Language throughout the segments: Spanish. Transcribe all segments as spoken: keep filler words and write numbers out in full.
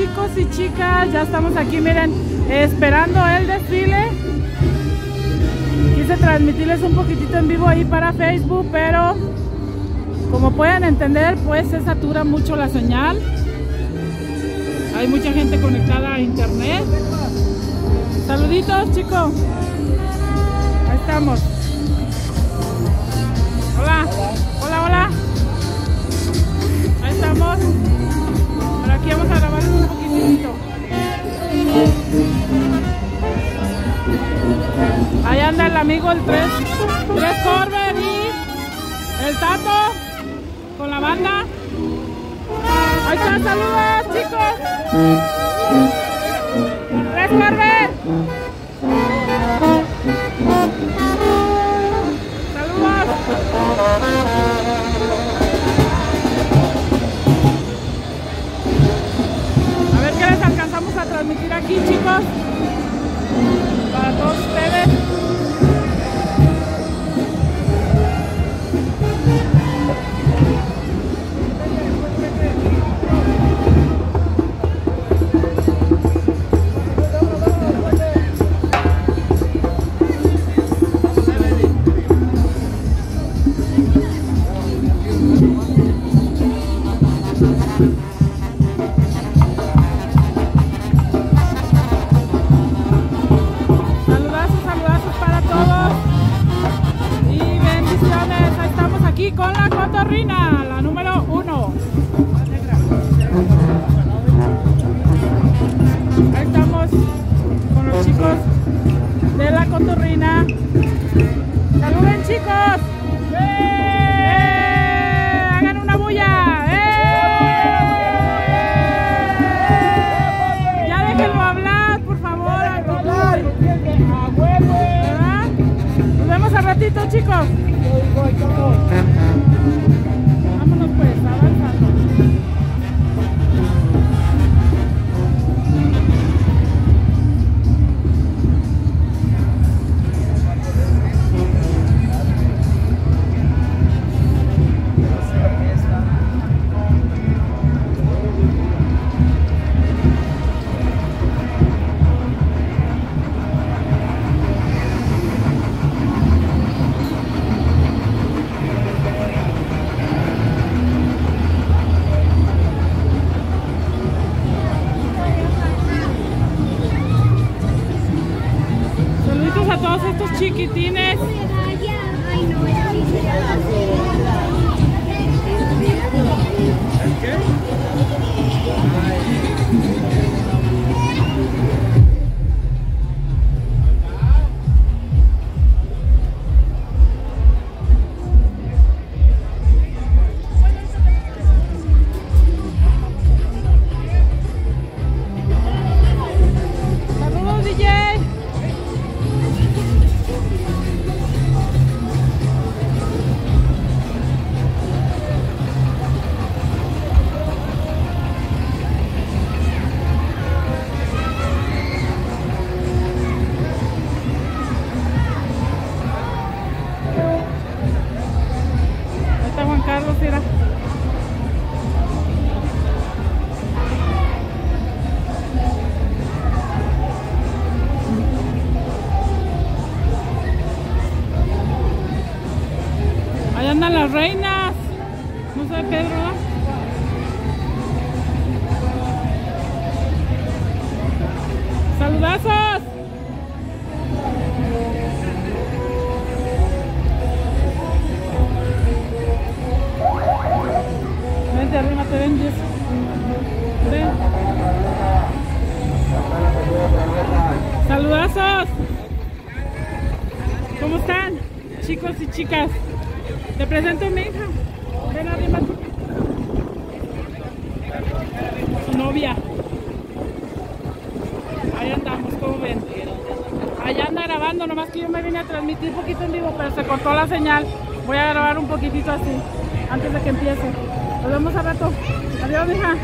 chicos y chicas, ya estamos aquí, miren, esperando el desfile. Quise transmitirles un poquitito en vivo ahí para Facebook, pero como pueden entender, pues se satura mucho la señal. Hay mucha gente conectada a internet. Saluditos, chicos. Ahí estamos. Hola, hola, hola. Ahí estamos. Por aquí vamos a grabar un poquitito. Ahí anda el amigo el tres, tres Corber y el Tato con la banda. Ahí está, saludos, chicos. tres Corber. Saludos. A ver qué les alcanzamos a transmitir aquí, chicos, para todos ustedes. Con la cotorrina, la número uno. Ahí estamos con los chicos de la cotorrina. Saluden, chicos. ¡Eh! Hagan una bulla. ¡Eh! Ya déjenlo hablar, por favor. ¿Verdad? Nos vemos al ratito, chicos. Vámonos pues, avanzando. A todos estos chiquitines. Carlos era. Ahí andan las reinas. No sé, Pedro, ¿verdad? ¡Saludazos! Vente, arrímate, ven, Jess. Ven. ¡Saludazos! ¿Cómo están, chicos y chicas? Te presento a mi hija. Ven, arrímate. Su novia. Ahí andamos, ¿cómo ven? Allá anda grabando, nomás que yo me vine a transmitir un poquito en vivo, pero se cortó la señal. Voy a grabar un poquitito así, antes de que empiece. Nos vemos al rato. Adiós, hija.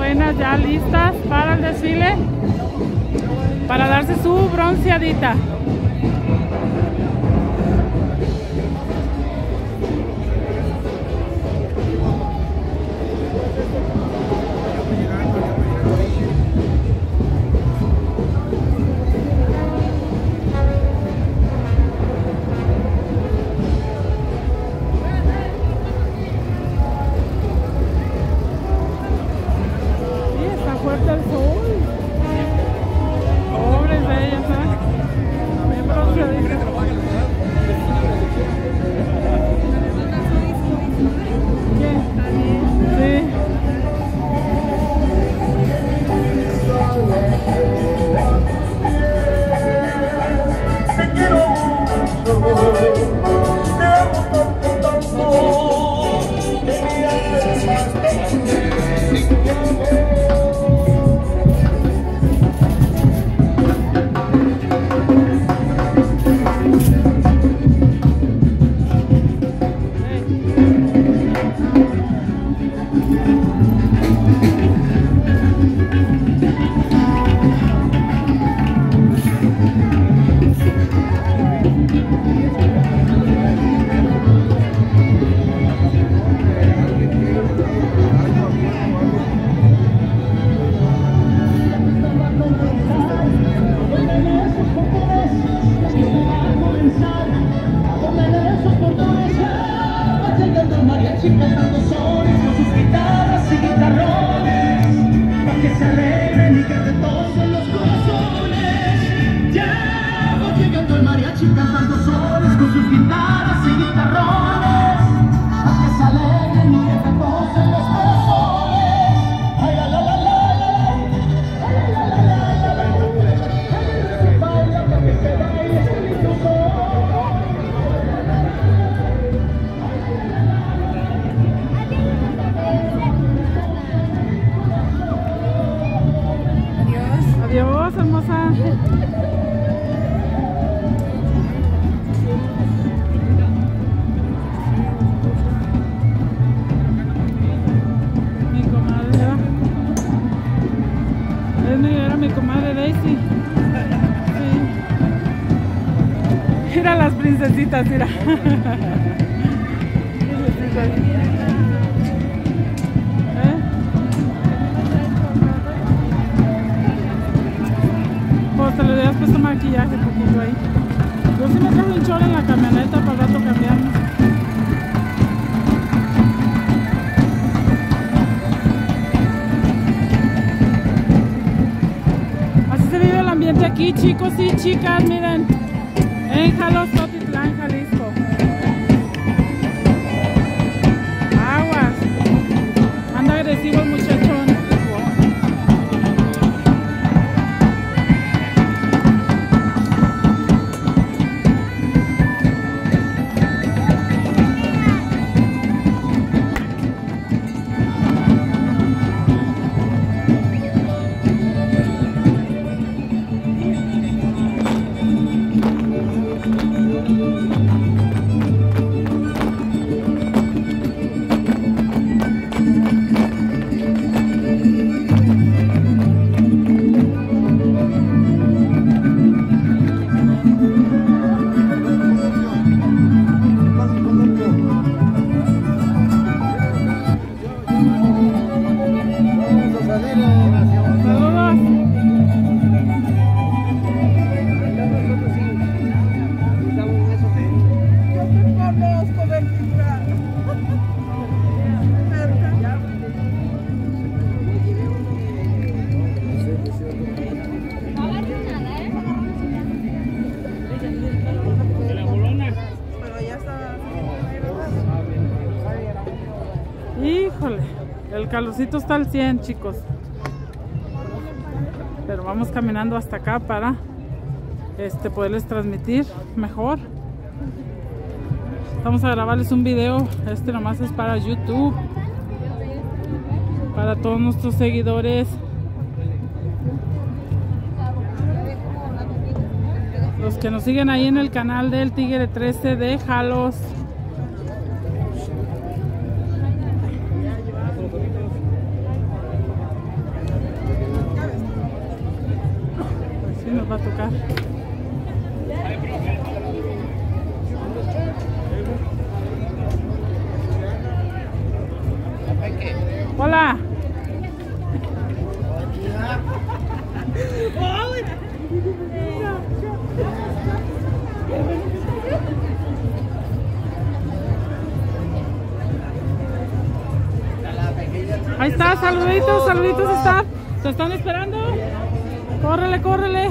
apenas ya listas para el desfile, para darse su bronceadita. Adiós, hermosa. Mi comadre era, era mi comadre Daisy. Sí. Mira las princesitas, mira. Te le habías puesto maquillaje un poquito ahí. Yo sí me traje un chorro en la camioneta para el rato cambiarnos. Así se vive el ambiente aquí, chicos y chicas, miren, en Jalos, Totitlán, Jalisco. Aguas. Anda agresivo el muchachón. Híjole, el calorcito está al cien, chicos. Pero vamos caminando hasta acá para este, poderles transmitir mejor. Vamos a grabarles un video. Este nomás es para YouTube, para todos nuestros seguidores, los que nos siguen ahí en el canal del Tigre trece de Jalos. a tocar. Hola. Ahí está, saluditos, saluditos están. ¿Se están esperando? Córrele, córrele.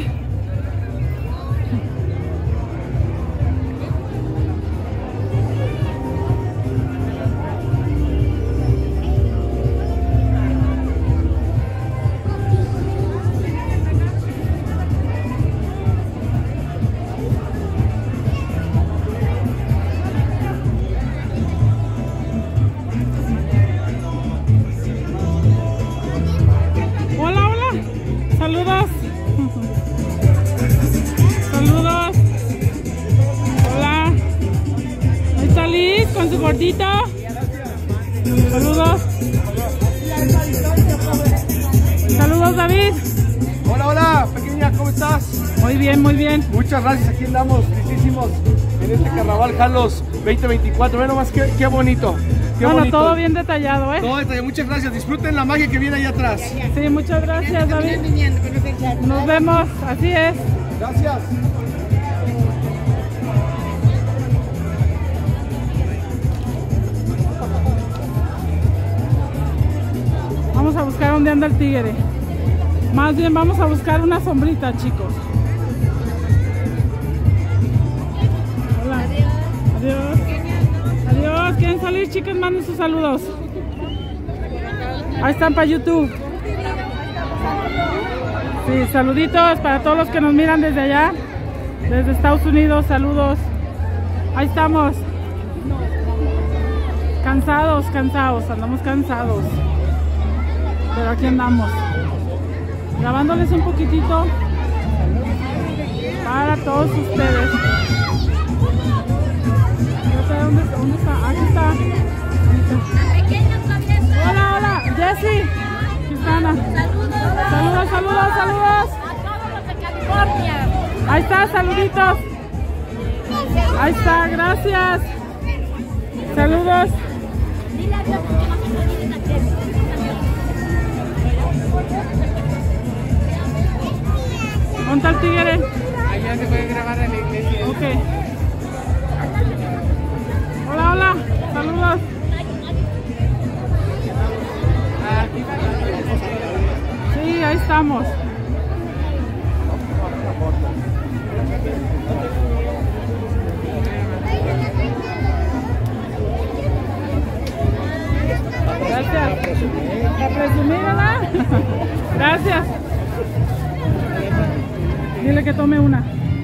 Saludos. Saludos. Hola. Ahí está Liz con su gordito. Saludos. Saludos, David. Hola, hola, pequeña, ¿cómo estás? Muy bien, muy bien. Muchas gracias, aquí andamos, listísimos en este carnaval Jalos veinte veinticuatro. Ve nomás qué, qué bonito. Qué bueno, bonito. Todo bien detallado, ¿eh? Todo detallado, muchas gracias. Disfruten la magia que viene allá atrás. Sí, muchas gracias, David. Nos vemos, así es. Gracias. Vamos a buscar dónde anda el tigre. Más bien vamos a buscar una sombrita, chicos. Hola. Adiós. Adiós. ¿Quieren salir, chicos? Manden sus saludos. Ahí están para YouTube. Sí, saluditos para todos los que nos miran desde allá. Desde Estados Unidos, saludos. Ahí estamos. Cansados, cansados. Andamos cansados. Pero aquí andamos. Grabándoles un poquitito para todos ustedes. ¿Dónde está? ¿Dónde está? Aquí está. Hola, hola, Jessie. Cristana. Saludos, saludos, saludos. A todos los de California. Ahí está, saluditos. Ahí está, gracias. Saludos. Dile adiós porque no se olviden a Jessie. ¿Dónde está el tigre? Allá se puede grabar en la iglesia. Ok. Hola, hola. Saludos. Sí, ahí estamos. Gracias. La presumida. Gracias. Dile que tome una.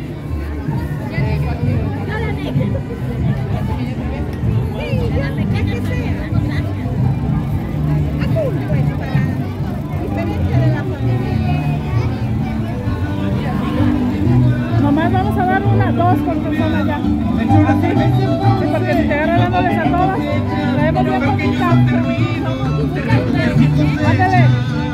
Nomás vamos a dar una, dos por persona ya. Así. Sí, porque si te agarran dándoles a todas, traemos bien poquita. Ándale.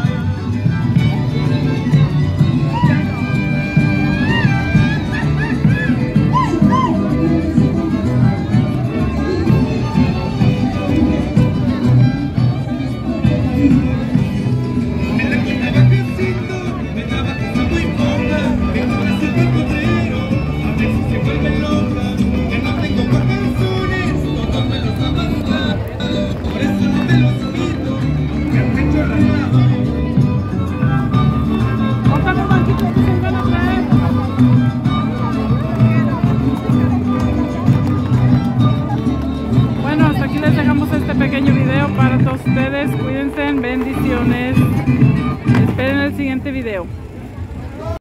Bueno, hasta aquí les dejamos este pequeño video para todos ustedes. Cuídense, bendiciones. Esperen el siguiente video.